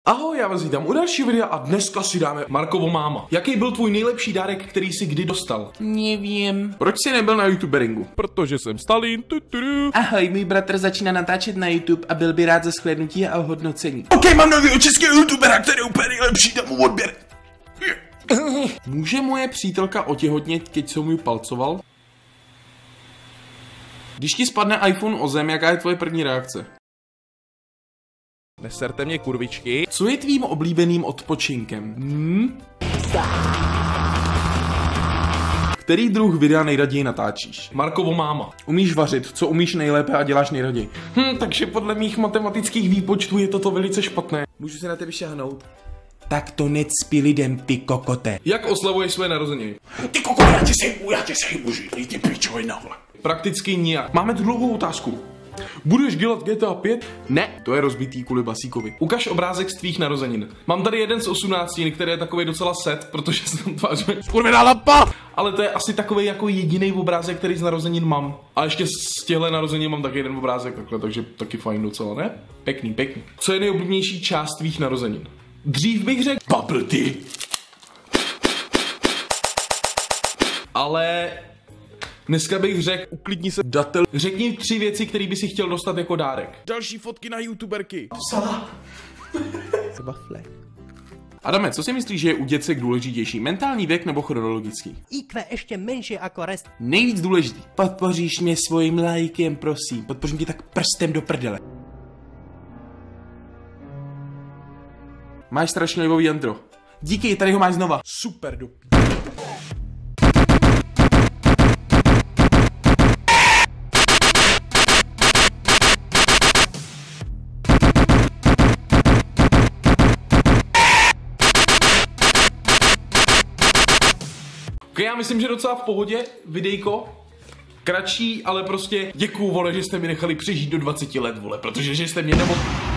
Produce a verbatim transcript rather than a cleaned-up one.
Ahoj, já vás vítám u dalšího videa a dneska si dáme Markovo máma. Jaký byl tvůj nejlepší dárek, který jsi kdy dostal? Nevím. Proč jsi nebyl na YouTuberingu? Protože jsem Stalin. Tuturu. Ahoj, můj bratr začíná natáčet na YouTube a byl by rád za shlédnutí a ohodnocení. OK, mám nového českého youtubera, který je úplně nejlepší, dám mu odběr. Může moje přítelka otěhotnět, keď jsem ju palcoval? Když ti spadne iPhone o zem, jaká je tvoje první reakce? Neserte mě, kurvičky. Co je tvým oblíbeným odpočinkem? Hm? Který druh videa nejraději natáčíš? Markovo máma. Umíš vařit, co umíš nejlépe a děláš nejraději? Hm, takže podle mých matematických výpočtů je toto velice špatné. Můžu se na tebe šáhnout? Tak to necpi lidem, ty kokote. Jak oslavuješ své narozeniny? Ty kokote, já tě sejmu, já tě sejmu, že ty pičovej nahle. Prakticky nijak. Máme tu dlouhou otázku. Budeš dělat G T A pět? Ne, to je rozbitý kvůli Basíkovi. Ukaž obrázek z tvých narozenin. Mám tady jeden z osmnácti, který je takový docela set, protože se tam tváříme. Skurvená lampa! Ale to je asi takový jako jediný obrázek, který z narozenin mám. A ještě z těchto narozenin mám taky jeden obrázek takhle, takže taky fajn docela, ne? Pěkný, pěkný. Co je nejoblíbenější část tvých narozenin? Dřív bych řekl bubble tea. Ale dneska bych řekl, Uklidni se. datel. Řekni tři věci, které by si chtěl dostat jako dárek. Další fotky na youtuberky. Psala. Bafle. Adame, co si myslíš, že je u děcek důležitější? Mentální věk nebo chronologický? í kvé ještě menší jako rest. Nejvíc důležitý. Podpoříš mě svým lajkem, prosím. Podpořím tě tak prstem do prdele. Máš strašně libový intro. Díky, tady ho máš znova. Super do... Ok, já myslím, že docela v pohodě, videjko. Kratší, ale prostě děkuju, vole, že jste mi nechali přežít do dvaceti let, vole, protože že jste mě nebo...